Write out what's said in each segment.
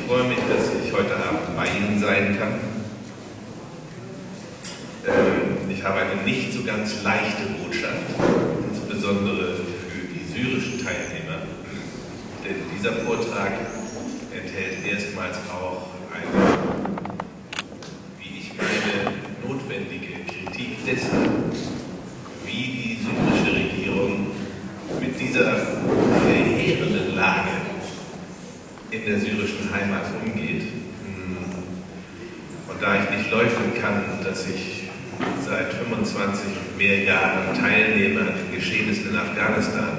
freue mich, dass ich heute Abend bei Ihnen sein kann. Ich habe eine nicht so ganz leichte Botschaft, insbesondere für die syrischen Teilnehmer. Denn dieser Vortrag enthält erstmals auch eine, wie ich meine, notwendige Kritik dessen, wie die syrische Regierung mit dieser verheerenden Lage in der syrischen Heimat umgeht. Und da ich nicht leugnen kann, dass ich seit 25 und mehr Jahren teilnehme an den Geschehnissen in Afghanistan,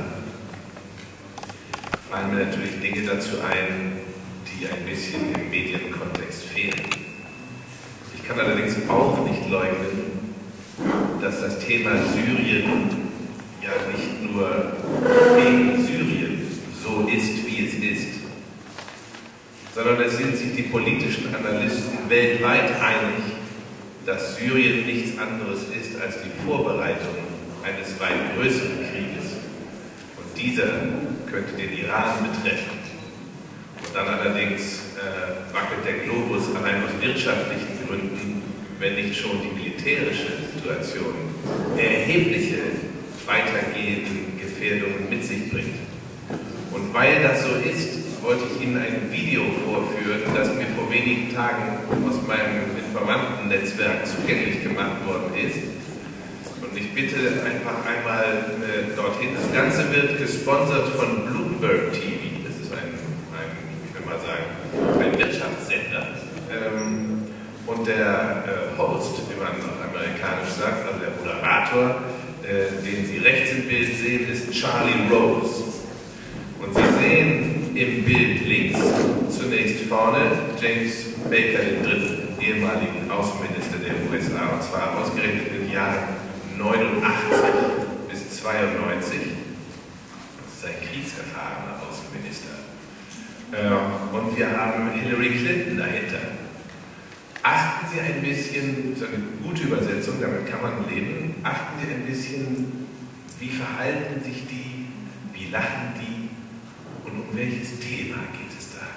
fallen mir natürlich Dinge dazu ein, die ein bisschen im Medienkontext fehlen. Ich kann allerdings auch nicht leugnen, dass das Thema Syrien ja nicht nur wegen Syrien so ist, wie es ist, sondern es sind sich die politischen Analysten weltweit einig, dass Syrien nichts anderes ist als die Vorbereitung eines weit größeren Krieges. Und dieser könnte den Iran betreffen. Und dann allerdings wackelt der Globus allein aus wirtschaftlichen Gründen, wenn nicht schon die militärische Situation erhebliche weitergehende Gefährdungen mit sich bringt. Und weil das so ist, wollte ich Ihnen ein Video vorführen, das mir vor wenigen Tagen aus meinem Informantennetzwerk zugänglich gemacht worden ist. Und ich bitte einfach einmal dorthin. Das Ganze wird gesponsert von Bloomberg TV. Das ist ich will mal sagen, ein Wirtschaftssender. Und der Host, wie man auf amerikanisch sagt, also der Moderator, den Sie rechts im Bild sehen, ist Charlie Rose. Und Sie sehen im Bild links zunächst vorne James Baker III., ehemaligen Außenminister der USA, und zwar ausgerechnet in den Jahren 89 bis 92. Das ist ein kriegserfahrener Außenminister. Und wir haben Hillary Clinton dahinter. Achten Sie ein bisschen, so eine gute Übersetzung, damit kann man leben, achten Sie ein bisschen, wie verhalten sich die, wie lachen die und um welches Thema geht es da?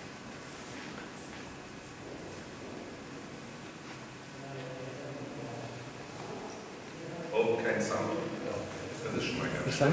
Oh, kein Sound. Das ist schon mal ganz schön.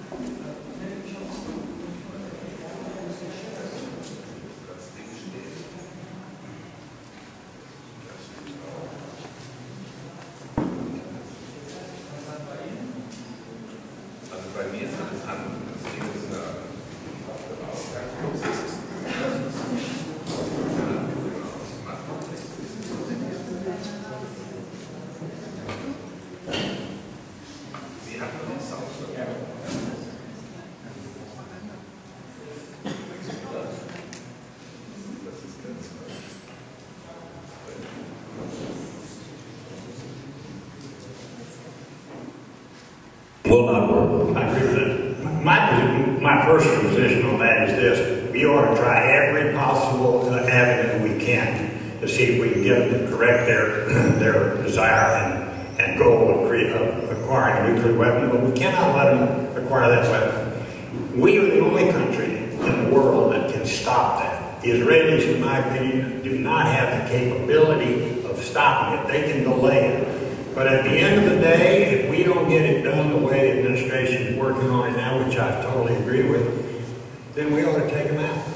Will not work. I agree with that. My personal position on that is this: we ought to try every possible avenue we can to see if we can get them to correct their desire and goal of acquiring a nuclear weapon. But we cannot let them acquire that weapon. We are the only country in the world that can stop that. The Israelis, in my opinion, do not have the capability of stopping it. They can delay it. But at the end of the day, if we don't get it done the way the administration is working on it now, which I totally agree with, then we ought to take them out.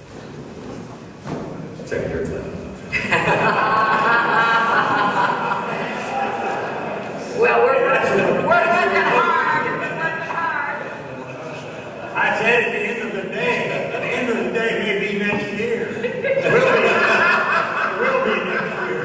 Secretary Clinton. Well, we're working hard. I said at the end of the day, maybe next year. It will be next year.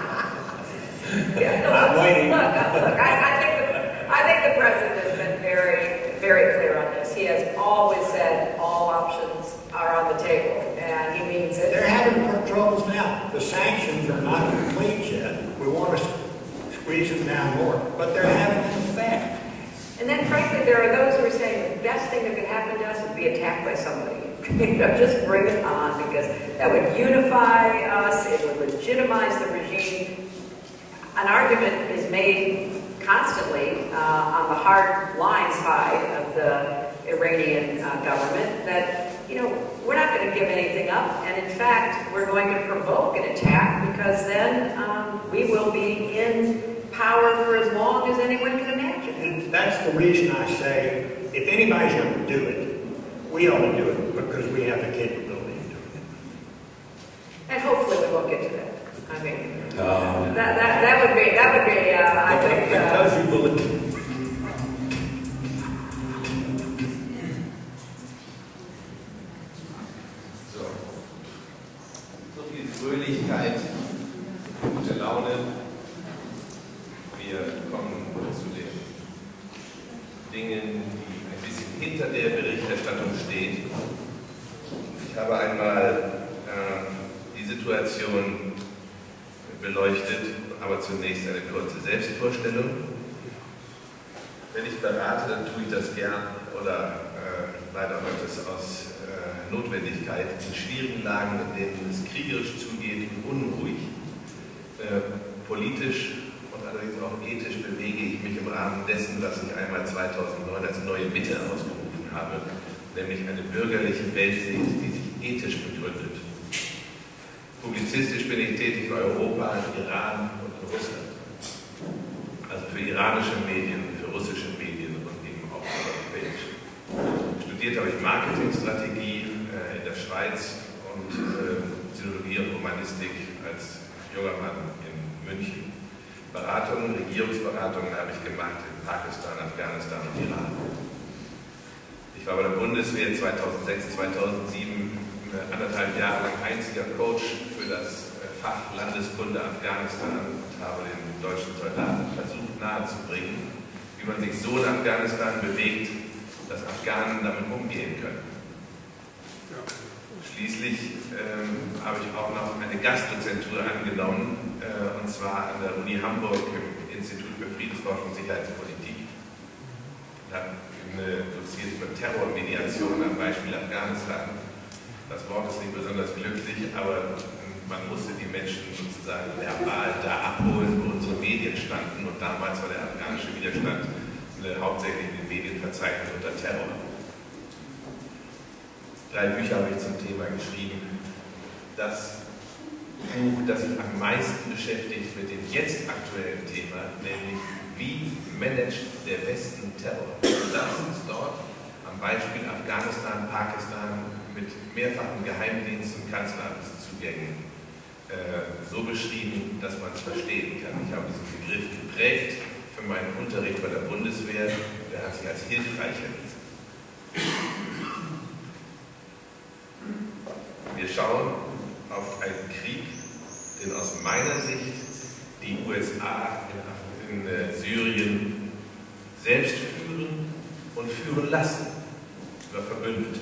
Yeah, I'm waiting. Look, I think the president has been very, very clear on this. He has always said all options are on the table, and he means it. They're having troubles now. The sanctions are not complete yet. We want to squeeze them down more, but they're having an effect. And then, frankly, there are those who are saying the best thing that could happen to us would be attacked by somebody. Just bring it on, because that would unify us, it would legitimize the regime. An argument is made constantly on the hard line side of the Iranian government that, we're not going to give anything up, and in fact, we're going to provoke an attack, because then we will be in power for as long as anyone can imagine. And that's the reason I say, if anybody's going to do it, we ought to do it, because we have the capability of doing it. And hopefully we won't get to that. I mean, that would be, I think. So viel Fröhlichkeit, gute Laune. Wir kommen zu den Dingen, die ein bisschen hinter der Berichterstattung stehen. Ich habe einmal die Situation beleuchtet, aber zunächst eine kurze Selbstvorstellung. Wenn ich berate, dann tue ich das gern oder leider Gottes aus Notwendigkeit in schwierigen Lagen, in denen es kriegerisch zugeht und unruhig. Politisch und allerdings auch ethisch bewege ich mich im Rahmen dessen, was ich einmal 2009 als neue Mitte ausgerufen habe, nämlich eine bürgerliche Weltsicht, die sich ethisch begründet. Publizistisch bin ich tätig für Europa, Iran und Russland. Also für iranische Medien, für russische Medien und eben auch für europäische. Studiert habe ich Marketingstrategie in der Schweiz und Sinologie und Romanistik als junger Mann in München. Beratungen, Regierungsberatungen habe ich gemacht in Pakistan, Afghanistan und Iran. Ich war bei der Bundeswehr 2006, 2007 anderthalb Jahre lang einziger Coach für das Fach Landeskunde Afghanistan und habe den deutschen Soldaten versucht nahezubringen, wie man sich so in Afghanistan bewegt, dass Afghanen damit umgehen können. Schließlich habe ich auch noch eine Gastdozentur angenommen, und zwar an der Uni Hamburg im Institut für Friedensforschung und Sicherheitspolitik. Ich habe doziert über Terrormediation am Beispiel Afghanistan. Das Wort ist nicht besonders glücklich, aber man musste die Menschen sozusagen verbal da abholen, wo unsere Medien standen. Und damals war der afghanische Widerstand hauptsächlich in den Medien verzeichnet unter Terror. 3 Bücher habe ich zum Thema geschrieben. Das Buch, das sich am meisten beschäftigt mit dem jetzt aktuellen Thema, nämlich wie managt der Westen Terror. Das ist dort am Beispiel Afghanistan, Pakistan mit mehrfachen Geheimdienst- und Kanzleramtszugängen so beschrieben, dass man es verstehen kann. Ich habe diesen Begriff geprägt für meinen Unterricht bei der Bundeswehr, der hat sich als hilfreich erwiesen. Wir schauen auf einen Krieg, den aus meiner Sicht die USA in Syrien selbst führen und führen lassen über Verbündete.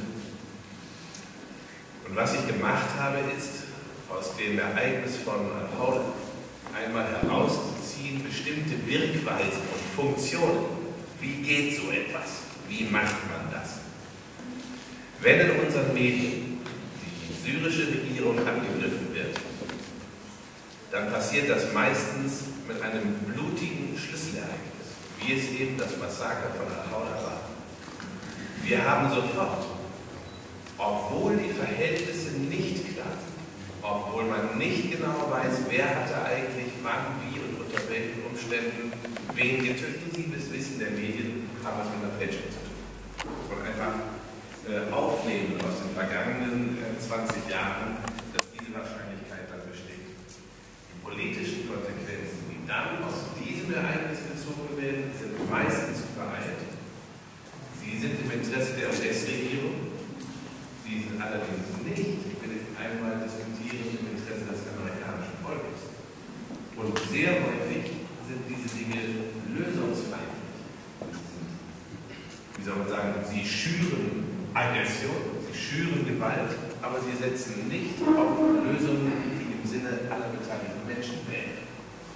Und was ich gemacht habe, ist, aus dem Ereignis von Al-Hawla einmal herauszuziehen, bestimmte Wirkweisen und Funktionen. Wie geht so etwas? Wie macht man das? Wenn in unseren Medien die syrische Regierung angegriffen wird, dann passiert das meistens mit einem blutigen Schlüsselereignis, wie es eben das Massaker von Al-Hawla war. Wir haben sofort, obwohl die Verhältnisse nicht klar sind, obwohl man nicht genau weiß, wer hatte eigentlich wann, wie und unter welchen Umständen wen getötet, das Wissen der Medien haben es mit einer Fälschung zu tun. Und einfach aufnehmen aus den vergangenen 20 Jahren, dass diese Wahrscheinlichkeit dann besteht. Die politischen Konsequenzen, die dann aus diesem Ereignis gezogen werden, sind meistens vereinigt. Sie sind im Interesse der US-Regierung. Sie sind allerdings nicht, ich will einmal diskutieren, im Interesse des amerikanischen Volkes. Und sehr häufig sind diese Dinge lösungsfeindlich. Wie soll man sagen, sie schüren Aggression, sie schüren Gewalt, aber sie setzen nicht auf Lösungen, die im Sinne aller beteiligten Menschen wären.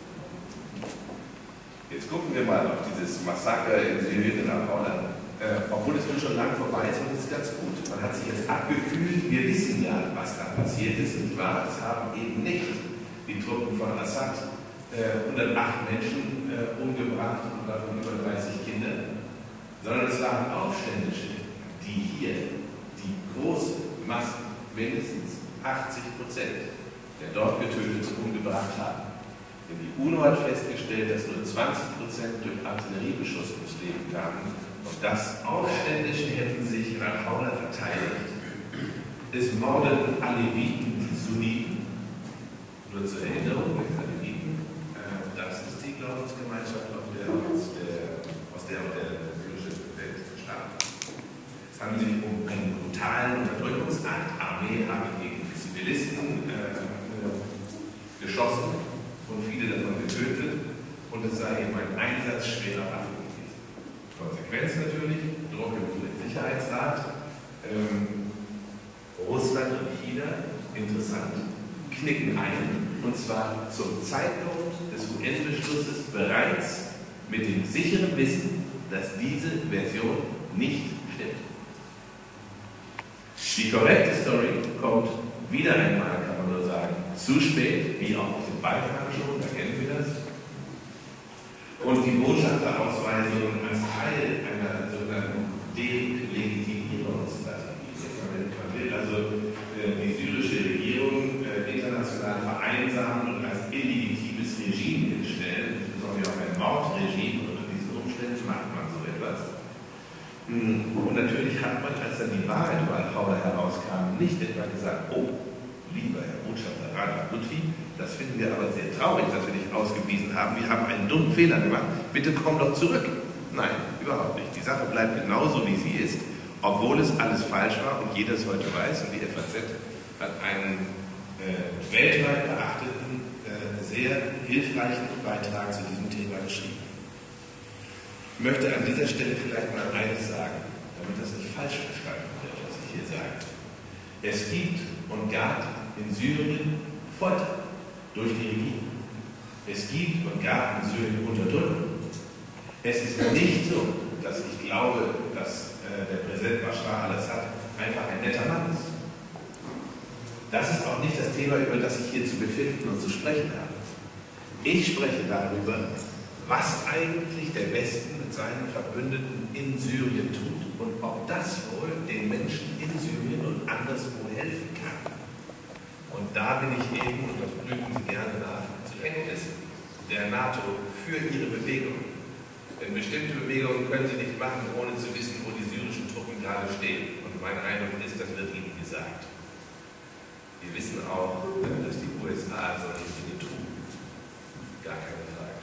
Jetzt gucken wir mal auf dieses Massaker in Syrien in Al-Hawla. Obwohl es nun schon lang vorbei ist, und das ist ganz gut. Man hat sich jetzt abgekühlt, wir wissen ja, was da passiert ist, nicht wahr? Es haben eben nicht die Truppen von Assad 108 Menschen umgebracht und davon über 30 Kinder, sondern es waren Aufständische, die hier die große Masken mindestens 80% der dort Getöteten umgebracht haben. Denn die UNO hat festgestellt, dass nur 20% durch Artilleriebeschuss ums Leben kamen und dass Aufständische hätten sich in Al-Hawla verteidigt. Es mordeten Aleviten die Sunniten. Nur zur Erinnerung, die Aleviten, das ist die Glaubensgemeinschaft, aus der auch der syrische Welt stammt. Es handelt sich um einen brutalen Unterdrückungsakt. Armee habe gegen Zivilisten geschossen und viele davon getötet, und es sei eben ein Einsatz schwerer Waffen gewesen. Konsequenz natürlich, Druck im UN-Sicherheitsrat. Russland und China, interessant, knicken ein, und zwar zum Zeitpunkt des UN-Beschlusses bereits mit dem sicheren Wissen, dass diese Version nicht stimmt. Die korrekte Story kommt wieder einmal, kann man nur sagen, zu spät, wie auch auf dem Balkan schon, da kennen wir das. Und die Botschafterausweisung als Teil einer sogenannten Delegitimierungsstrategie. Man will also die syrische Regierung international vereinsamen und als illegitimes Regime hinstellen, insbesondere auch ein Mordregime. Unter diesen Umständen macht man so etwas. Und natürlich hat man, als dann die Wahrheit über Al-Hawla herauskam, nicht etwa gesagt, oh, lieber Herr Botschafter Raja Lutfi, das finden wir aber sehr traurig, dass wir dich ausgewiesen haben. Wir haben einen dummen Fehler gemacht. Bitte komm doch zurück. Nein, überhaupt nicht. Die Sache bleibt genauso, wie sie ist, obwohl es alles falsch war und jeder es heute weiß. Und die FAZ hat einen weltweit beachteten, sehr hilfreichen Beitrag zu diesem Thema geschrieben. Ich möchte an dieser Stelle vielleicht mal eines sagen, damit das nicht falsch verstanden wird, was ich hier sage. Es gibt und gab in Syrien Folter durch die Regierung. Es gibt und gab in Syrien Unterdrückung. Es ist nicht so, dass ich glaube, dass der Präsident Bashar al-Assad einfach ein netter Mann ist. Das ist auch nicht das Thema, über das ich hier zu befinden und zu sprechen habe. Ich spreche darüber, was eigentlich der Westen mit seinen Verbündeten in Syrien tut und ob das wohl den Menschen in Syrien und anderswo helfen kann. Und da bin ich eben, und das prüfen Sie gerne nach, zu Kenntnis der NATO für ihre Bewegung. Denn bestimmte Bewegungen können sie nicht machen, ohne zu wissen, wo die syrischen Truppen gerade stehen. Und mein Eindruck ist, das wird ihnen gesagt. Wir wissen auch, dass die USA solche Dinge tun. Gar keine Frage.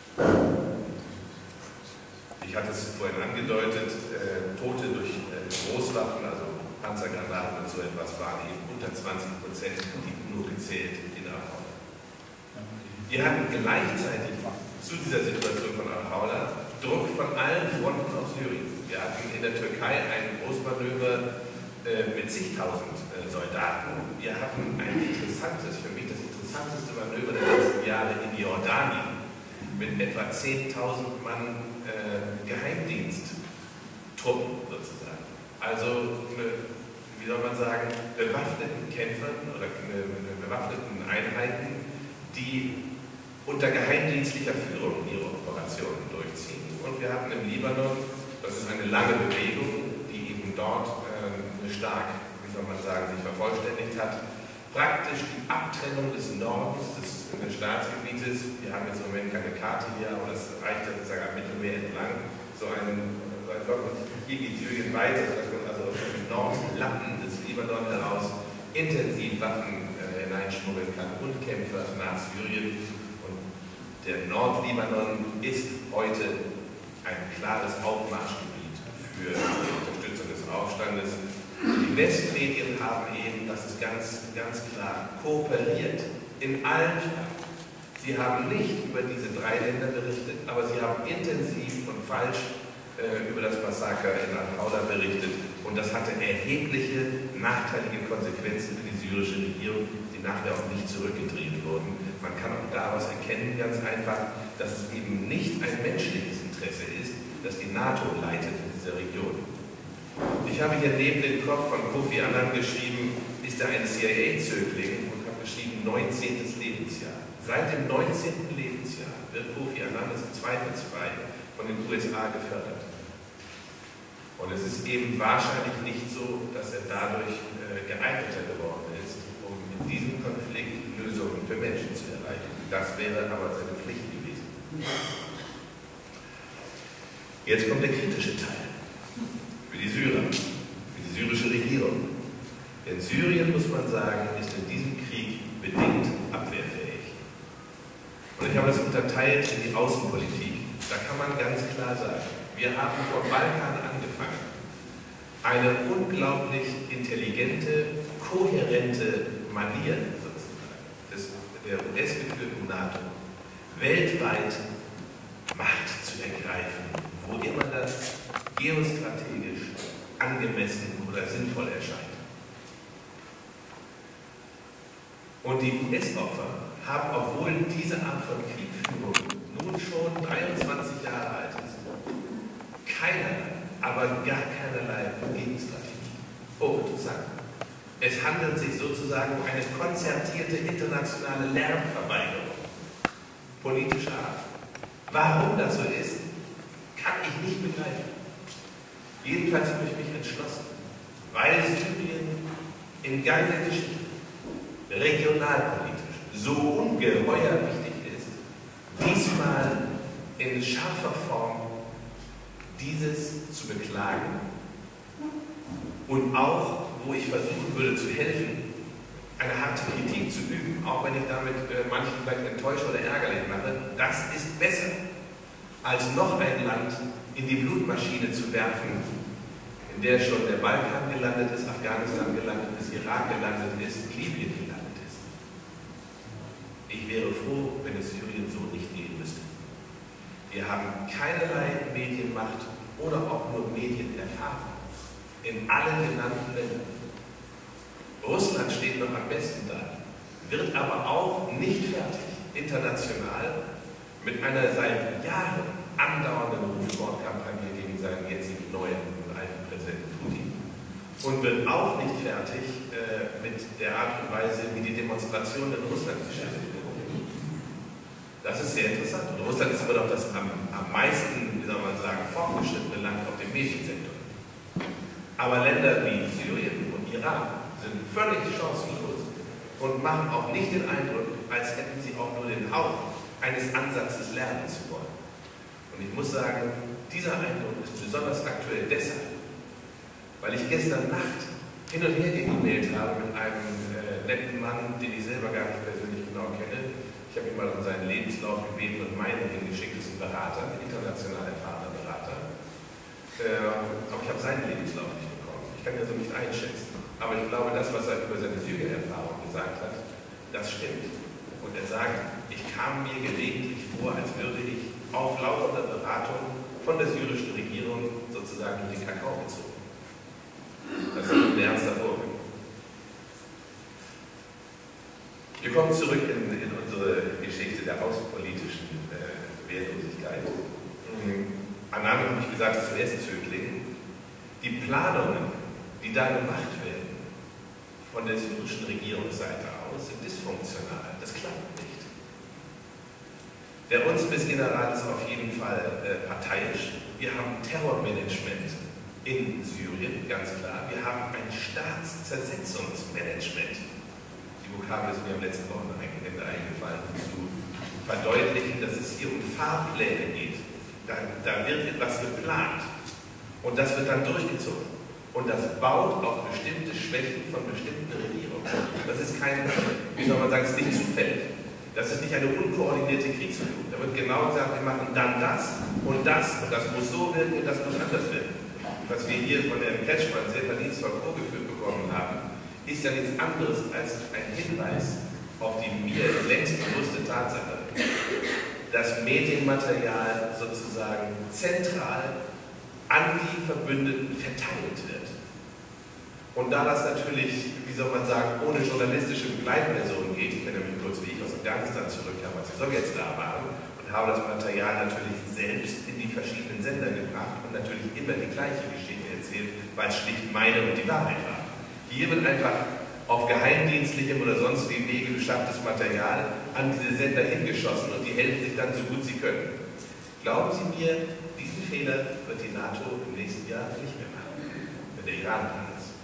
Ich hatte es vorhin angedeutet, Tote durch Großwaffen, also Panzergranaten und so etwas, waren eben unter 20%, die nur gezählt in Al-Hawla. Wir hatten gleichzeitig zu dieser Situation von Al-Hawla Druck von allen Fronten aus Syrien. Wir hatten in der Türkei ein Großmanöver mit zigtausend Soldaten. Wir hatten ein interessantes, für mich das interessanteste Manöver der letzten Jahre in Jordanien mit etwa 10.000 Mann Geheimdiensttruppen sozusagen. Also, wie soll man sagen, bewaffneten Kämpfern oder bewaffneten Einheiten, die unter geheimdienstlicher Führung ihre Operationen durchziehen. Und wir hatten im Libanon, das ist eine lange Bewegung, die eben dort stark, wie soll man sagen, sich vervollständigt hat, praktisch die Abtrennung des Nordens des Staatsgebietes. Wir haben jetzt im Moment keine Karte hier, aber das reicht ja sozusagen am Mittelmeer entlang. Hier geht Syrien weiter, sodass man also aus dem Nordlappen des Libanon heraus intensiv Waffen hineinschmuggeln kann und Kämpfer nach Syrien. Und der Nordlibanon ist heute ein klares Aufmarschgebiet für die Unterstützung des Aufstandes. Die Westmedien haben eben, das ist ganz klar, kooperiert in allen Fragen. Sie haben nicht über diese drei Länder berichtet, aber sie haben intensiv und falsch über das Massaker in Al-Hawla berichtet. Und das hatte erhebliche nachteilige Konsequenzen für die syrische Regierung, die nachher auch nicht zurückgedreht wurden. Man kann auch daraus erkennen, ganz einfach, dass es eben nicht ein menschliches Interesse ist, dass die NATO leitet in dieser Region. Ich habe hier neben dem Kopf von Kofi Annan geschrieben, ist er ein CIA-Zögling, und habe geschrieben 19. Lebensjahr. Seit dem 19. Lebensjahr wird Kofi Annan zweifelsfrei von den USA gefördert. Und es ist eben wahrscheinlich nicht so, dass er dadurch geeigneter geworden ist, um in diesem Konflikt Lösungen für Menschen zu erreichen. Das wäre aber seine Pflicht gewesen. Jetzt kommt der kritische Teil für die Syrer, für die syrische Regierung. Denn Syrien, muss man sagen, ist in diesem Krieg bedingt abwehrfähig. Und ich habe das unterteilt in die Außenpolitik. Da kann man ganz klar sagen, wir haben vom Balkan angefangen, eine unglaublich intelligente, kohärente Manier sozusagen der US-geführten NATO weltweit Macht zu ergreifen, wo immer das geostrategisch angemessen oder sinnvoll erscheint. Und die US-Opfer haben, obwohl diese Art von Kriegführung nun schon 23 Jahre alt ist, keinerlei, aber gar keinerlei Gegenstrategie. Hochinteressant. Es handelt sich sozusagen um eine konzertierte internationale Lärmverweigerung politischer Art. Warum das so ist, kann ich nicht begreifen. Jedenfalls habe ich mich entschlossen, weil Syrien in geiler Geschichte regionalpolitisch so ungeheuer wichtig ist, diesmal in scharfer Form dieses zu beklagen und auch, wo ich versuchen würde zu helfen, eine harte Kritik zu üben, auch wenn ich damit manchen vielleicht enttäuscht oder ärgerlich mache, das ist besser, als noch ein Land in die Blutmaschine zu werfen, in der schon der Balkan gelandet ist, Afghanistan gelandet ist, Irak gelandet ist, Libyen gelandet ist. Ich wäre froh, wenn es Syrien so nicht gehen müsste. Wir haben keinerlei Medienmacht oder auch nur Medienerfahrung in allen genannten Ländern. Russland steht noch am besten da, wird aber auch nicht fertig, international, mit einer seit Jahren andauernden Rufmordkampagne gegen seinen jetzigen neuen und alten Präsidenten Putin. Und wird auch nicht fertig mit der Art und Weise, wie die Demonstrationen in Russland beschäftigt werden. Das ist sehr interessant. Und Russland ist aber doch das am meisten, wie soll man sagen, fortgeschrittene Land auf dem Mediensektor. Aber Länder wie Syrien und Iran sind völlig chancenlos und machen auch nicht den Eindruck, als hätten sie auch nur den Hauch eines Ansatzes lernen zu wollen. Und ich muss sagen, dieser Eindruck ist besonders aktuell deshalb, weil ich gestern Nacht hin und her geemailt habe mit einem netten Mann, den ich selber gar nicht persönlich genau kenne. Ich habe ihm mal um seinen Lebenslauf gebeten und meinen hingeschickt, das ist ein Berater, ein international erfahrener Berater. Aber ich habe seinen Lebenslauf nicht bekommen. Ich kann ihn so nicht einschätzen. Aber ich glaube, das, was er über seine Syrien-Erfahrung gesagt hat, das stimmt. Und er sagt, ich kam mir gelegentlich vor, als würde ich auf laufender Beratung von der syrischen Regierung sozusagen in den Kakao gezogen. Das ist ein ernster Vorgang. Wir kommen zurück in unsere Geschichte der außenpolitischen Wehrlosigkeit. Annahme, habe ich gesagt, ist zuerst Zögling. Die Planungen, die da gemacht werden, von der syrischen Regierungsseite aus, sind dysfunktional. Das klappt nicht. Der Uns-Miss-General ist auf jeden Fall parteiisch. Wir haben Terrormanagement in Syrien, ganz klar. Wir haben ein Staatszersetzungsmanagement. Die Vokabel ist mir am letzten Wochenende eingefallen, um zu verdeutlichen, dass es hier um Fahrpläne geht. Da wird etwas geplant und das wird dann durchgezogen. Und das baut auf bestimmte Schwächen von bestimmten Regierungen. Das ist kein, wie soll man sagen, es ist nicht zufällig. Das ist nicht eine unkoordinierte Kriegsführung. Da wird genau gesagt, wir machen dann das und das muss so wirken und das muss anders wirken. Was wir hier von Herrn Kretschmann sehr verdienstvoll vorgeführt bekommen haben, ist ja nichts anderes als ein Hinweis auf die mir längst bewusste Tatsache, dass Medienmaterial sozusagen zentral an die Verbündeten verteilt wird. Und da das natürlich, wie soll man sagen, ohne journalistische Begleitpersonen geht, ich erinnere mich kurz, wie ich aus Afghanistan zurückkam, als die Sowjets da waren, und habe das Material natürlich selbst in die verschiedenen Sender gebracht und natürlich immer die gleiche Geschichte erzählt, weil es schlicht meine und die Wahrheit war. Hier wird einfach auf geheimdienstlichem oder sonst wie Wege beschafftes Material an diese Sender hingeschossen und die helfen sich dann so gut sie können. Glauben Sie mir, diesen Fehler wird die NATO im nächsten Jahr nicht mehr machen. wenn der Iran dran ist.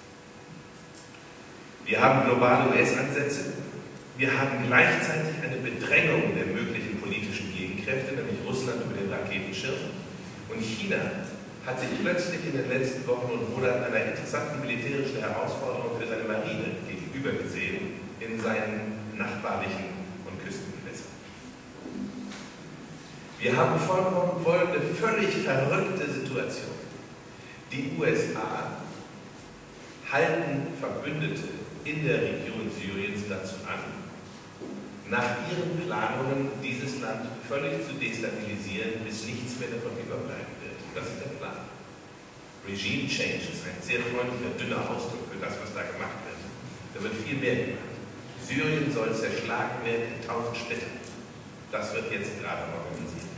Wir haben globale US-Ansätze. Wir haben gleichzeitig eine Bedrängung der möglichen politischen Gegenkräfte, nämlich Russland über den Raketenschirm. Und China hat sich plötzlich in den letzten Wochen und Monaten einer interessanten militärischen Herausforderung für seine Marine gegenüber gesehen in seinen nachbarlichen und Küstengewässern. Wir haben folgende völlig verrückte Situation. Die USA halten Verbündete in der Region Syriens dazu an, nach ihren Planungen dieses Land völlig zu destabilisieren, bis nichts mehr davon überbleiben wird. Das ist der Plan. Regime Change ist ein sehr freundlicher, dünner Ausdruck für das, was da gemacht wird. Da wird viel mehr gemacht. Syrien soll zerschlagen werden in 1000 Städte. Das wird jetzt gerade organisiert.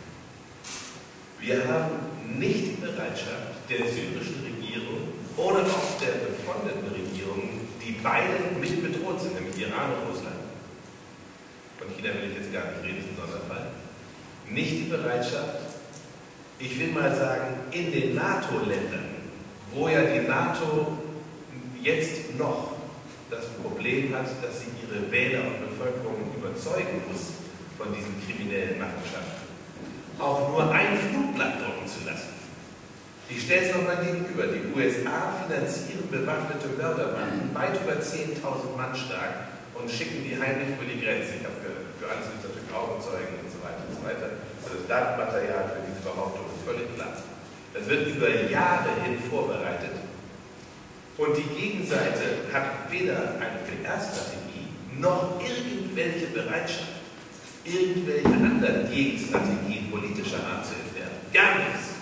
Wir haben nicht die Bereitschaft der syrischen Regierung oder auch der befreundeten Regierungen, die beide mit bedroht sind, nämlich Iran und Russland. Von China will ich jetzt gar nicht reden, das ist ein Sonderfall. Nicht die Bereitschaft, ich will mal sagen, in den NATO-Ländern, wo ja die NATO jetzt noch das Problem hat, dass sie ihre Wähler und Bevölkerung überzeugen muss von diesen kriminellen Machenschaften, auch nur ein Flugblatt drucken zu lassen. Ich stelle es nochmal gegenüber. Die USA finanzieren bewaffnete Mörderbanden, weit über 10.000 Mann stark, und schicken die heimlich über die Grenze. Ich habe für alles gibt es natürlich Augenzeugen und so weiter und so weiter. Also das Datenmaterial für diese Behauptung ist völlig klar. Das wird über Jahre hin vorbereitet. Und die Gegenseite hat weder eine PR-Strategie noch irgendwelche Bereitschaft, irgendwelche anderen Gegenstrategien politischer Art zu entwerfen. Gar nichts.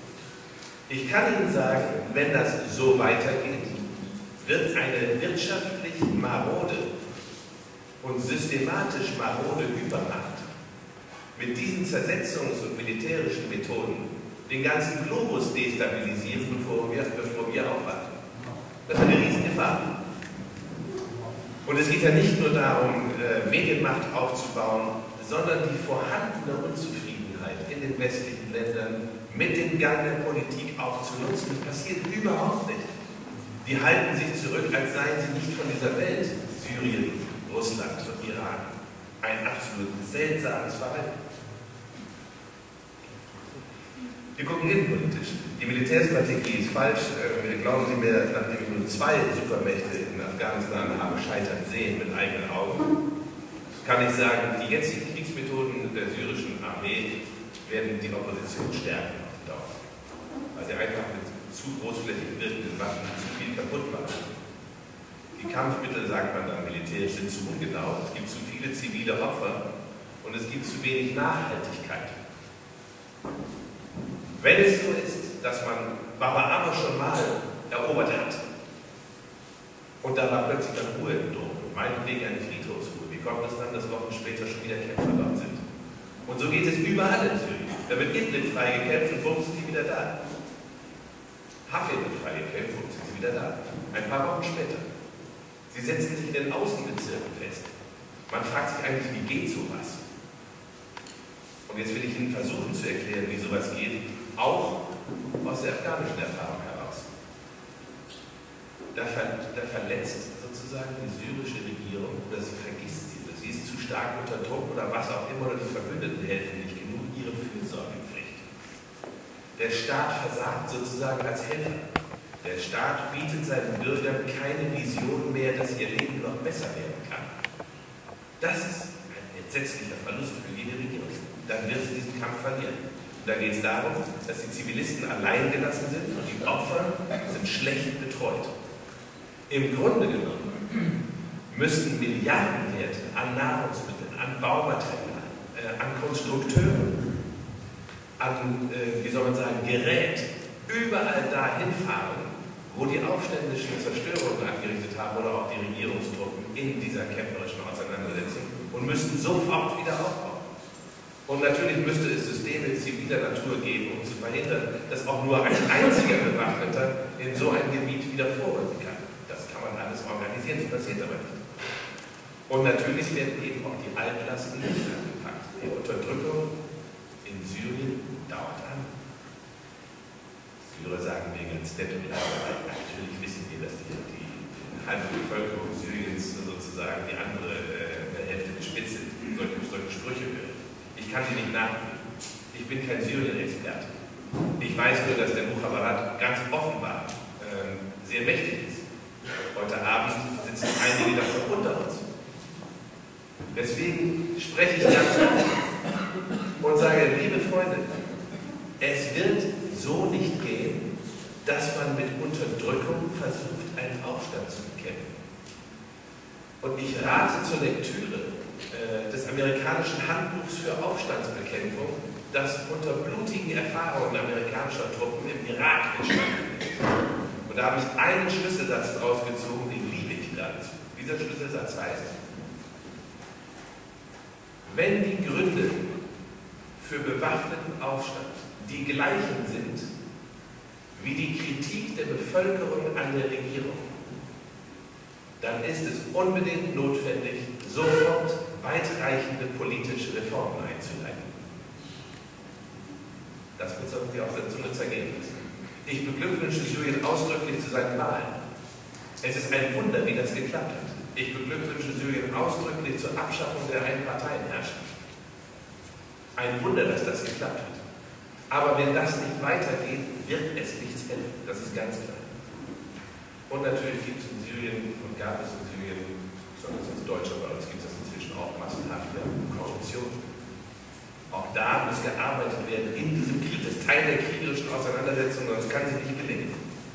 Ich kann Ihnen sagen, wenn das so weitergeht, wird eine wirtschaftlich marode und systematisch marode Übermacht mit diesen Zersetzungs- und militärischen Methoden den ganzen Globus destabilisieren, bevor wir aufwachen. Das ist eine Riesengefahr. Und es geht ja nicht nur darum, Medienmacht aufzubauen, sondern die vorhandene Unzufriedenheit in den westlichen Ländern mit dem Gang der Politik auch zu nutzen. Das passiert überhaupt nicht. Die halten sich zurück, als seien sie nicht von dieser Welt. Syrien, Russland und Iran. Ein absolut seltsames Verhalten. Wir gucken innenpolitisch. Die Militärstrategie ist falsch. Glauben Sie mir, nachdem ich nur 2 Supermächte in Afghanistan habe scheitern sehen mit eigenen Augen, kann ich sagen, die jetzigen Kriegsmethoden der syrischen Armee werden die Opposition stärken auf die Dauer. Weil sie einfach mit zu großflächig wirkenden Waffen zu viel kaputt machen. Die Kampfmittel, sagt man dann militärisch, sind zu ungenau. Es gibt zu viele zivile Opfer und es gibt zu wenig Nachhaltigkeit. Wenn es so ist, dass man Baba Amr schon mal erobert hat und da war plötzlich dann Ruhe im Dom, meinetwegen eine Friedhofsruhe, wie kommt es dann, dass Wochen später schon wieder Kämpfer dort sind? Und so geht es überall in Syrien. Da wird Idlib freigekämpft und bumm sind die wieder da. Hafid wird freigekämpft und sind sie wieder da. Ein paar Wochen später. Sie setzen sich in den Außenbezirken fest. Man fragt sich eigentlich, wie geht sowas? Und jetzt will ich Ihnen versuchen zu erklären, wie sowas geht, auch aus der afghanischen Erfahrung heraus. Da verletzt sozusagen die syrische Regierung, oder sie vergisst sie, oder sie ist zu stark unter Druck oder was auch immer, oder die Verbündeten helfen nicht genug, ihre Fürsorgepflicht. Der Staat versagt sozusagen als Helfer. Der Staat bietet seinen Bürgern keine Vision mehr, dass ihr Leben noch besser werden kann. Das ist ein entsetzlicher Verlust für jede Regierung. Dann wird sie diesen Kampf verlieren. Und da geht es darum, dass die Zivilisten allein gelassen sind und die Opfer sind schlecht betreut. Im Grunde genommen müssten Milliardenwerte an Nahrungsmitteln, an Baumaterial, an Konstrukteuren, an, wie soll man sagen, Gerät, überall dahin fahren, wo die aufständischen Zerstörungen angerichtet haben oder auch die Regierungstruppen in dieser kämpferischen Auseinandersetzung und müssten sofort wieder aufbauen. Und natürlich müsste es Systeme ziviler Natur geben, um zu verhindern, dass auch nur ein einziger Bewaffneter in so ein Gebiet wieder vorrücken kann. Das kann man alles organisieren, das passiert aber nicht. Und natürlich werden eben auch die Altlasten nicht angepackt. Die Unterdrückung in Syrien dauert an. Syrer sagen wegen natürlich wissen wir, dass die halbe Bevölkerung Syriens sozusagen die andere Hälfte der Spitze solche Sprüche hören. Ich kann sie nicht nachprüfen. Ich bin kein Syrien-Experte. Ich weiß nur, dass der Mukhabarat ganz offenbar sehr mächtig ist. Heute Abend sitzen einige davon unter uns. Deswegen spreche ich ganz offen und sage, liebe Freunde, es wird so nicht gehen, dass man mit Unterdrückung versucht, einen Aufstand zu bekämpfen. Und ich rate zur Lektüre des amerikanischen Handbuchs für Aufstandsbekämpfung, das unter blutigen Erfahrungen amerikanischer Truppen im Irak entstanden ist. Und da habe ich einen Schlüsselsatz draus gezogen, den liebe ich geradezu. Dieser Schlüsselsatz heißt, wenn die Gründe für bewaffneten Aufstand die gleichen sind wie die Kritik der Bevölkerung an der Regierung, dann ist es unbedingt notwendig, sofort weitreichende politische Reformen einzuleiten. Das wird uns auch dazu zu zergehen lassen. Ich beglückwünsche Syrien ausdrücklich zu seinen Wahlen. Es ist ein Wunder, wie das geklappt hat. Ich beglückwünsche Syrien ausdrücklich zur Abschaffung der Einparteienherrschaft. Ein Wunder, dass das geklappt hat. Aber wenn das nicht weitergeht, wird es nichts helfen. Das ist ganz klar. Und natürlich gibt es in Syrien und gab es in Syrien, besonders als Deutscher, bei uns gibt es das inzwischen auch massenhafte Korruption. Auch da muss gearbeitet werden in diesem Krieg. Das ist Teil der kriegerischen Auseinandersetzung, sonst kann sie nicht gelingen.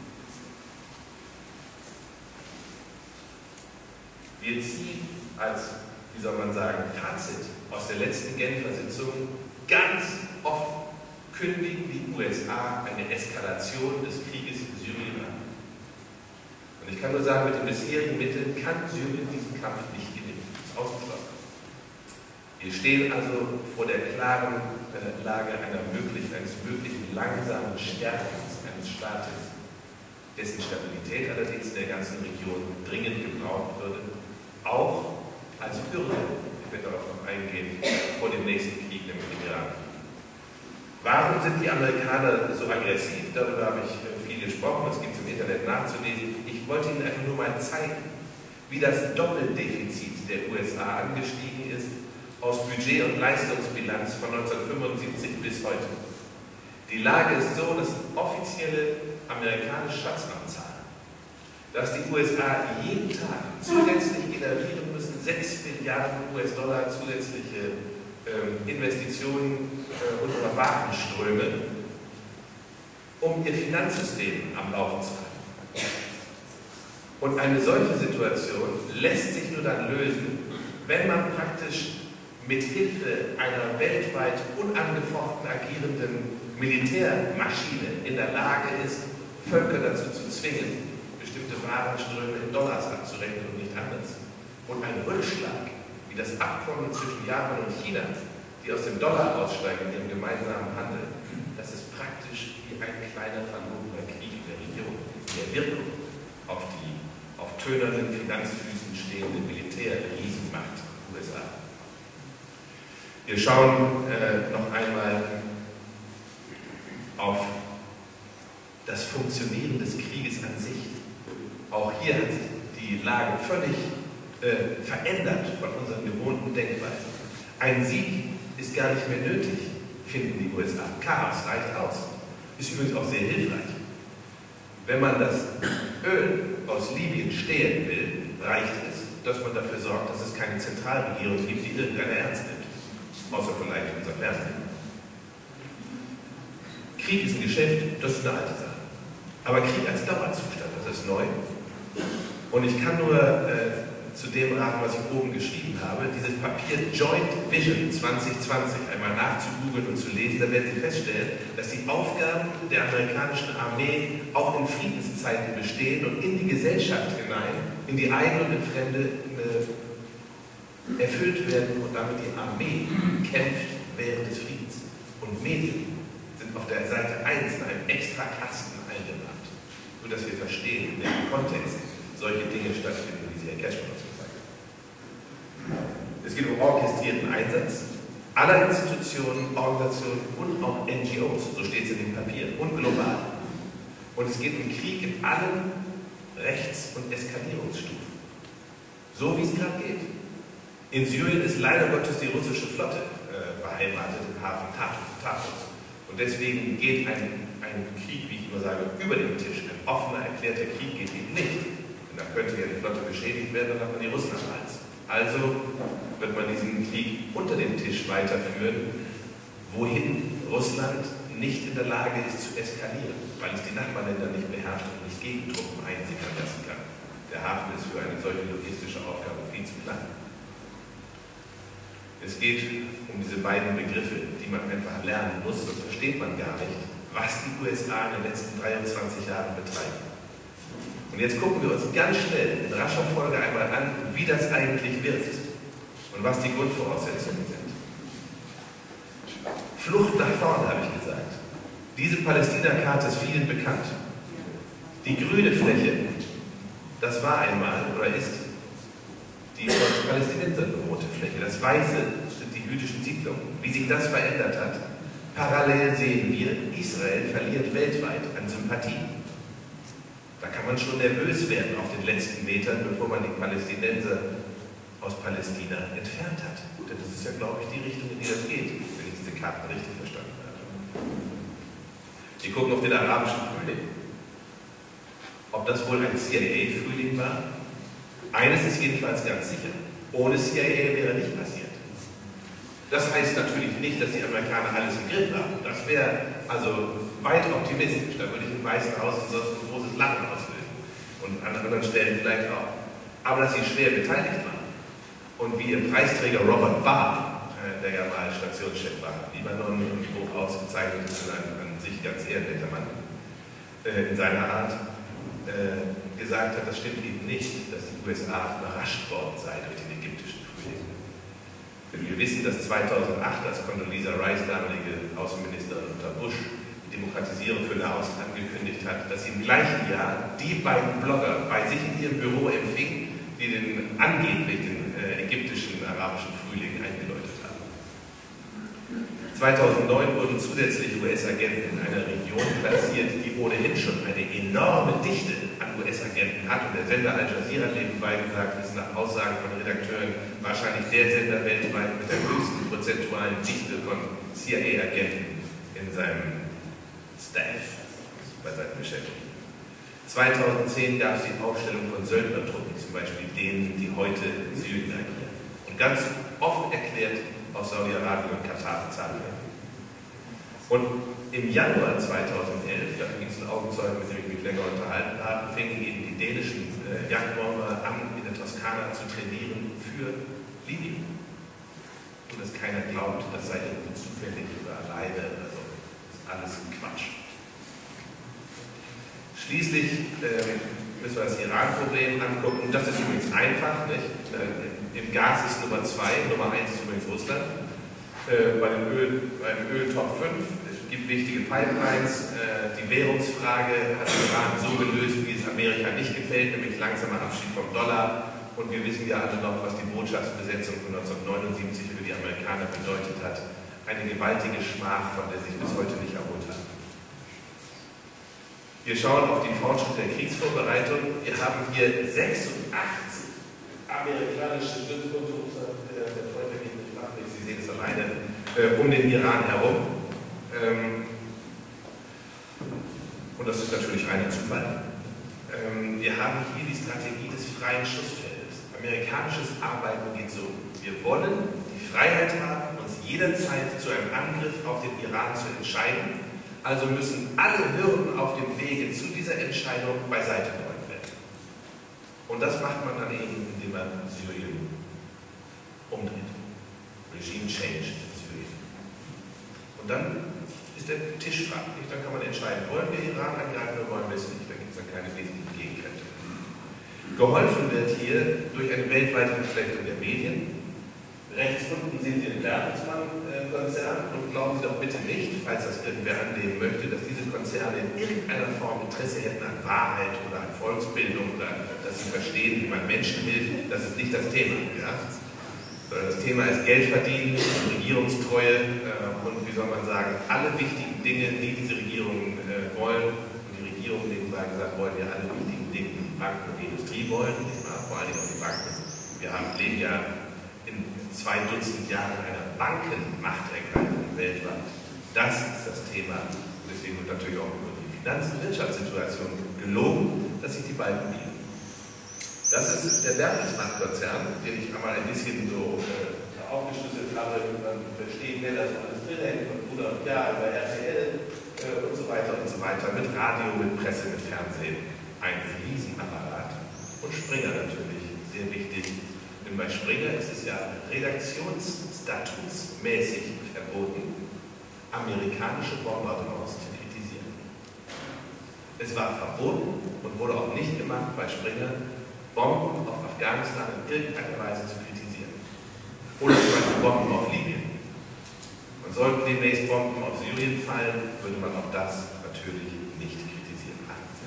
Wir ziehen als, wie soll man sagen, Fazit aus der letzten Genfer Sitzung ganz offen, kündigen die USA eine Eskalation des Krieges in Syrien an. Und ich kann nur sagen, mit den bisherigen Mitteln kann Syrien diesen Kampf nicht gewinnen. Das ist ausgeschlossen. Wir stehen also vor der klaren Lage eines möglichen langsamen Stärkens eines Staates, dessen Stabilität allerdings in der ganzen Region dringend gebraucht würde, auch als Hürde, ich werde darauf noch eingehen, vor dem nächsten Krieg, nämlich dem Irak. Warum sind die Amerikaner so aggressiv? Darüber habe ich viel gesprochen, das gibt es im Internet nachzulesen. Ich wollte Ihnen einfach nur mal zeigen, wie das Doppeldefizit der USA angestiegen ist aus Budget- und Leistungsbilanz von 1975 bis heute. Die Lage ist so, dass offizielle amerikanische Schatzamtszahlen, dass die USA jeden Tag zusätzlich generieren müssen, 6 Milliarden US-Dollar zusätzliche Investitionen unserer Warenströme, um ihr Finanzsystem am Laufen zu halten. Und eine solche Situation lässt sich nur dann lösen, wenn man praktisch mit Hilfe einer weltweit unangefochten agierenden Militärmaschine in der Lage ist, Völker dazu zu zwingen, bestimmte Warenströme in Dollars abzurechnen und nicht anders. Und ein Rückschlag, wie das Abkommen zwischen Japan und China, die aus dem Dollar aussteigen in ihrem gemeinsamen Handel, das ist praktisch wie ein kleiner verlorener Krieg in der Region, der Wirkung auf die auf tönernen Finanzfüßen stehende Militärriesenmacht USA. Wir schauen noch einmal auf das Funktionieren des Krieges an sich. Auch hier hat sich die Lage völlig verändert von unseren gewohnten Denkweisen. Ein Sieg ist gar nicht mehr nötig, finden die USA. Chaos reicht aus. Ist übrigens auch sehr hilfreich. Wenn man das Öl aus Libyen stehlen will, reicht es, dass man dafür sorgt, dass es keine Zentralregierung gibt, die irgendeiner ernst nimmt. Außer vielleicht unser Fernsehen. Krieg ist ein Geschäft, das ist eine alte Sache. Aber Krieg als Dauerzustand, das ist neu. Und ich kann nur zu dem raten, was ich oben geschrieben habe, dieses Papier Joint Vision 2020 einmal nachzugoogeln und zu lesen, da werden Sie feststellen, dass die Aufgaben der amerikanischen Armee auch in Friedenszeiten bestehen und in die Gesellschaft hinein, in die eigene und in fremde erfüllt werden und damit die Armee kämpft während des Friedens. Und Medien sind auf der Seite 1 in einem extra Kasten eingebracht, sodass wir verstehen, in welchem Kontext solche Dinge stattfinden, wie sie Herr Cashman uns gesagt hat. Es geht um orchestrierten Einsatz aller Institutionen, Organisationen und auch NGOs, so steht es in dem Papier, und global. Und es geht um Krieg in allen Rechts- und Eskalierungsstufen. So wie es gerade geht. In Syrien ist leider Gottes die russische Flotte beheimatet im Hafen Tartus. Und deswegen geht ein Krieg, wie ich immer sage, über den Tisch. Ein offener, erklärter Krieg geht eben nicht. Und dann könnte ja die Flotte beschädigt werden, dann hat man die Russen am Hals. Also wird man diesen Krieg unter dem Tisch weiterführen, wohin Russland nicht in der Lage ist zu eskalieren, weil es die Nachbarländer nicht beherrscht und nicht Gegentruppen einsickern lassen kann. Der Hafen ist für eine solche logistische Aufgabe viel zu klein. Es geht um diese beiden Begriffe, die man einfach lernen muss, sonst versteht man gar nicht, was die USA in den letzten 23 Jahren betreiben. Und jetzt gucken wir uns ganz schnell in rascher Folge einmal an, wie das eigentlich wirkt und was die Grundvoraussetzungen sind. Flucht nach vorn, habe ich gesagt. Diese Palästina-Karte ist vielen bekannt. Die grüne Fläche, das war einmal oder ist die von Palästinensern bewohnte Fläche. Das Weiße sind die jüdischen Siedlungen. Wie sich das verändert hat, parallel sehen wir, Israel verliert weltweit an Sympathie. Da kann man schon nervös werden auf den letzten Metern, bevor man die Palästinenser aus Palästina entfernt hat. Denn das ist ja, glaube ich, die Richtung, in die das geht, wenn ich diese Karten richtig verstanden habe. Wir gucken auf den arabischen Frühling. Ob das wohl ein CIA-Frühling war? Eines ist jedenfalls ganz sicher. Ohne CIA wäre nicht passiert. Das heißt natürlich nicht, dass die Amerikaner alles im Griff haben. Das wäre also weit optimistisch. Da würde ich im Weißen Haus sonst ein großes Lachen auslösen. Und an anderen Stellen vielleicht auch. Aber dass sie schwer beteiligt waren. Und wie ihr Preisträger Robert Barr, der ja mal Stationschef war in Libanon und hoch ausgezeichnet ist und an sich ganz ehrenwerter Mann in seiner Art, gesagt hat, das stimmt eben nicht, dass die USA überrascht worden sei durch den ägyptischen Frühling. Denn wir wissen, dass 2008, als Condoleezza Rice, damalige Außenministerin unter Bush, die Demokratisierung für Nahost angekündigt hat, dass sie im gleichen Jahr die beiden Blogger bei sich in ihrem Büro empfing, die den angeblichen ägyptischen arabischen Frühling eingeläutet haben. 2009 wurden zusätzlich US-Agenten in einer Region platziert, die ohnehin schon eine enorme Dichte an US-Agenten hat. Und der Sender Al Jazeera nebenbei gesagt ist nach Aussagen von Redakteuren wahrscheinlich der Sender weltweit mit der höchsten prozentualen Dichte von CIA-Agenten in seinem Staff, bei seinen Beschäftigten. 2010 gab es die Aufstellung von Söldnertruppen, zum Beispiel denen, die heute in Syrien agieren. Und ganz offen erklärt, aus Saudi-Arabien und Katar bezahlt werden. Und im Januar 2011, da ging es einen Augenzeugen, mit dem ich mich länger unterhalten habe, fingen eben die dänischen Jagdbomber an, in der Toskana zu trainieren für Libyen. Und dass keiner glaubt, das sei irgendwie zufällig oder alleine oder so. Das ist alles Quatsch. Schließlich müssen wir das Iran-Problem angucken. Das ist übrigens einfach, nicht? Im Gas ist Nummer 2, Nummer 1 ist übrigens Russland. Beim Öl Top 5, es gibt wichtige Pipelines. Die Währungsfrage hat Iran so gelöst, wie es Amerika nicht gefällt, nämlich langsamer Abschied vom Dollar. Und wir wissen ja alle noch, was die Botschaftsbesetzung von 1979 für die Amerikaner bedeutet hat. Eine gewaltige Schmach, von der sich bis heute nicht erholt hat. Wir schauen auf die Fortschritte der Kriegsvorbereitung. Wir haben hier 86 amerikanische Stützpunkte, der Freund geht nicht nach, Sie sehen es alleine, um den Iran herum. Und das ist natürlich reiner Zufall. Wir haben hier die Strategie des freien Schussfeldes. Amerikanisches Arbeiten geht so. Wir wollen die Freiheit haben, uns jederzeit zu einem Angriff auf den Iran zu entscheiden. Also müssen alle Hürden auf dem Wege zu dieser Entscheidung beiseite geräumt werden. Und das macht man dann eben, indem man Syrien umdreht. Regime Change in Syrien. Und dann ist der Tisch frei. Dann kann man entscheiden, wollen wir Iran angreifen oder wollen wir es nicht. Da gibt es dann keine wesentlichen Gegenkräfte. Geholfen wird hier durch eine weltweite Verflechtung der Medien. Rechts unten sehen Sie den Bertelsmann-Konzern und glauben Sie doch bitte nicht, falls das irgendwer annehmen möchte, dass diese Konzerne in irgendeiner Form Interesse hätten an Wahrheit oder an Volksbildung oder dass sie verstehen, wie man Menschen hilft. Das ist nicht das Thema. Ja? Sondern das Thema ist Geld verdienen, Regierungstreue und wie soll man sagen, alle wichtigen Dinge, die diese Regierungen wollen und die Regierung nebenbei gesagt, wollen ja alle wichtigen Dinge, die Banken und die Industrie wollen, vor allem auch die Banken. Wir leben ja in 2 Dutzend Jahren einer Bankenmachtergreifung weltweit. Das ist das Thema. Deswegen wird natürlich auch über die Finanz- und Wirtschaftssituation gelogen, dass sich die beiden bieten. Das ist der Bertelsmann-Konzern, den ich einmal ein bisschen so aufgeschlüsselt habe, man versteht, wer das alles drin hängt, von Bruder und Jahr über RTL und so weiter, mit Radio, mit Presse, mit Fernsehen. Ein Riesenapparat. Und Springer natürlich, sehr wichtig. Denn bei Springer ist es ja redaktionsstatusmäßig verboten, amerikanische Bombardements zu kritisieren. Es war verboten und wurde auch nicht gemacht bei Springer, Bomben auf Afghanistan in irgendeiner Weise zu kritisieren. Oder zum Beispiel Bomben auf Libyen. Und sollten demnächst Bomben auf Syrien fallen, würde man auch das natürlich nicht kritisieren.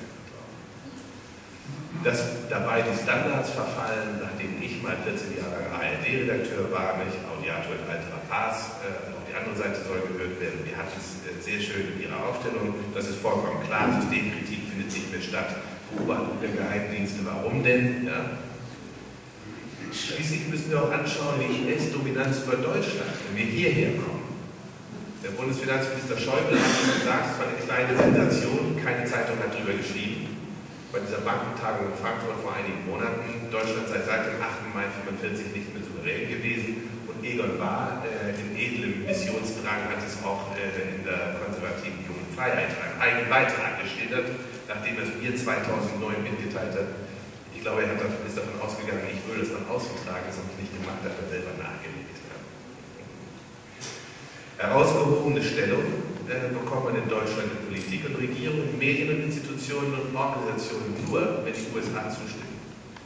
Dass dabei die Standards verfallen, nachdem ich mal 14 Jahre ARD-Redakteur war, mich Audiator in Altera Paz, auf die andere Seite soll gehört werden. Wir hatten es sehr schön in ihrer Aufstellung. Das ist vollkommen klar, Systemkritik findet nicht mehr statt. Beobachtung der Geheimdienste, warum denn? Ja? Schließlich müssen wir auch anschauen, die US-Dominanz über Deutschland, wenn wir hierher kommen. Der Bundesfinanzminister Schäuble hat gesagt, es war eine kleine Sensation, keine Zeitung hat darüber geschrieben. Bei dieser Bankentagung in Frankfurt vor einigen Monaten, Deutschland sei seit dem 8. Mai 1945 nicht mehr souverän gewesen und Egon Bahr in edlem Missionsdrang hat es auch in der konservativen Jungen Freiheit einen eigenen Beitrag geschildert, nachdem es mir 2009 mitgeteilt hat. Ich glaube, er ist davon ausgegangen, ich würde es nach außen tragen, das habe ich nicht gemacht, hat er selber nachgelegt. Herausgehobene Stellung bekommt man in Deutschland in Politik und Regierung, in Medien und Institutionen und Organisationen nur, wenn die USA zustimmen.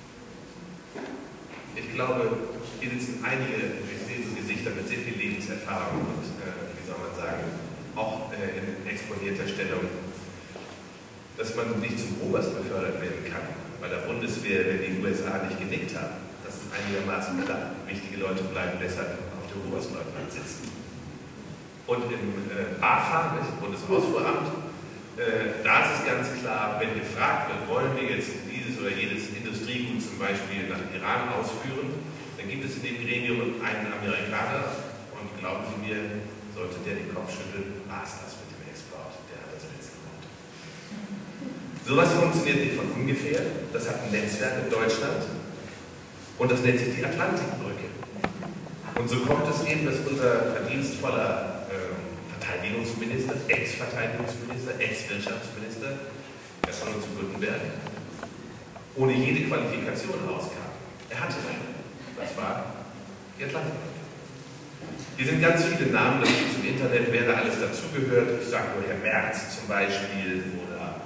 Ich glaube, hier sitzen einige, ich sehe so Gesichter mit sehr viel Lebenserfahrung und, wie soll man sagen, auch in exponierter Stellung, dass man nicht zum Oberst befördert werden kann, bei der Bundeswehr, wenn die USA nicht genickt haben. Das ist einigermaßen klar. Wichtige Leute bleiben deshalb auf dem Oberstleutnant sitzen. Und im BAFA, das Bundeshausvoramt, da ist es ganz klar, wenn gefragt wird, wollen wir jetzt dieses oder jedes Industriegut zum Beispiel nach Iran ausführen, dann gibt es in dem Gremium einen Amerikaner und glauben Sie mir, sollte der den Kopf schütteln, war es das mit dem Export, der hat das letzte Wort. Sowas funktioniert nicht von ungefähr, das hat ein Netzwerk in Deutschland und das nennt sich die Atlantikbrücke. Und so kommt es eben, dass unser verdienstvoller Verteidigungsminister, Ex-Verteidigungsminister, Ex-Wirtschaftsminister, Herr von uns Gutenberg, ohne jede Qualifikation rauskam. Er hatte eine. Das war die Atlantikbrücke. Hier sind ganz viele Namen, das gibt es im Internet, wer da alles dazugehört. Ich sage nur Herr Merz zum Beispiel oder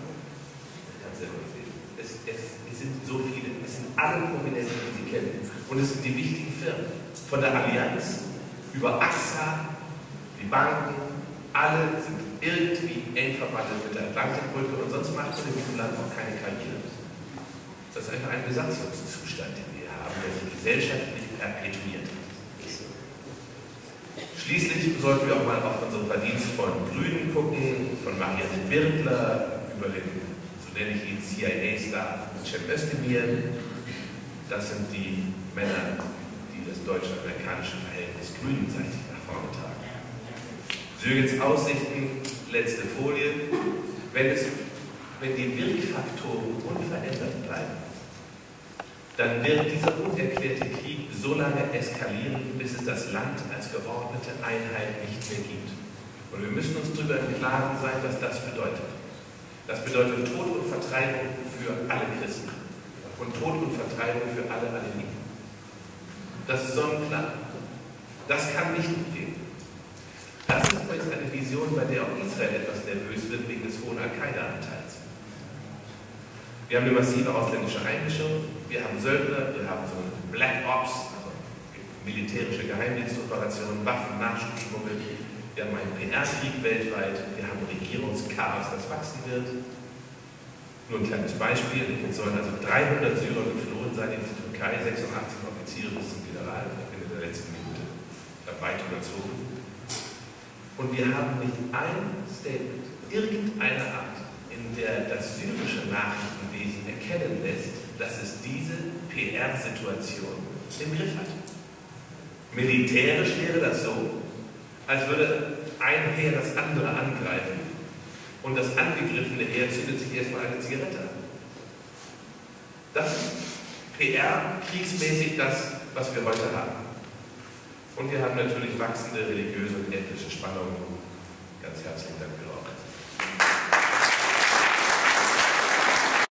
es sind so viele, es sind alle Prominenten, die Sie kennen. Und es sind die wichtigen Firmen. Von der Allianz über AXA, die Banken, alle sind irgendwie eng verbandelt mit der Atlantikbrücke und sonst macht man in diesem Land auch keine Karriere. Das ist einfach ein Besatzungszustand, den wir haben, der sich gesellschaftlich perpetuiert. Schließlich sollten wir auch mal auf unsere verdienstvollen Grünen gucken, von Marianne Birtler über den, so nenne ich ihn, CIA-Star Cem Özdemir. Das sind die Männer, die das deutsch-amerikanische Verhältnis grünenseitig nach vorne tragen. Sürgens Aussichten, letzte Folie. Wenn die Wirkfaktoren unverändert bleiben, dann wird dieser unerklärte Krieg so lange eskalieren, bis es das Land als geordnete Einheit nicht mehr gibt. Und wir müssen uns darüber im Klaren sein, was das bedeutet. Das bedeutet Tod und Vertreibung für alle Christen und Tod und Vertreibung für alle Aleviten. Das ist sonnenklar. Das kann nicht gehen. Das ist übrigens eine Vision, bei der auch Israel etwas nervös wird wegen des hohen Al-Qaida-Anteils. Wir haben eine massive ausländische Einmischung, wir haben Söldner, wir haben so Black Ops, also militärische Geheimdienstoperationen, Waffen-Nachschubschmuggel, wir haben einen PR-Krieg weltweit, wir haben Regierungschaos, das wachsen wird. Nur ein kleines Beispiel, es sollen also 300 Syrer geflohen sein in die Türkei, 86 Offiziere bis zum General in der letzten Minute weit überzogen. Und wir haben nicht ein Statement irgendeiner Art in in der das syrische Nachrichtenwesen erkennen lässt, dass es diese PR-Situation im Griff hat. Militärisch wäre das so, als würde ein Heer das andere angreifen und das angegriffene Heer zündet sich erstmal eine Zigarette an. Das ist PR-kriegsmäßig das, was wir heute haben. Und wir haben natürlich wachsende religiöse und ethnische Spannungen. Ganz herzlichen Dank für Ihre Aufmerksamkeit.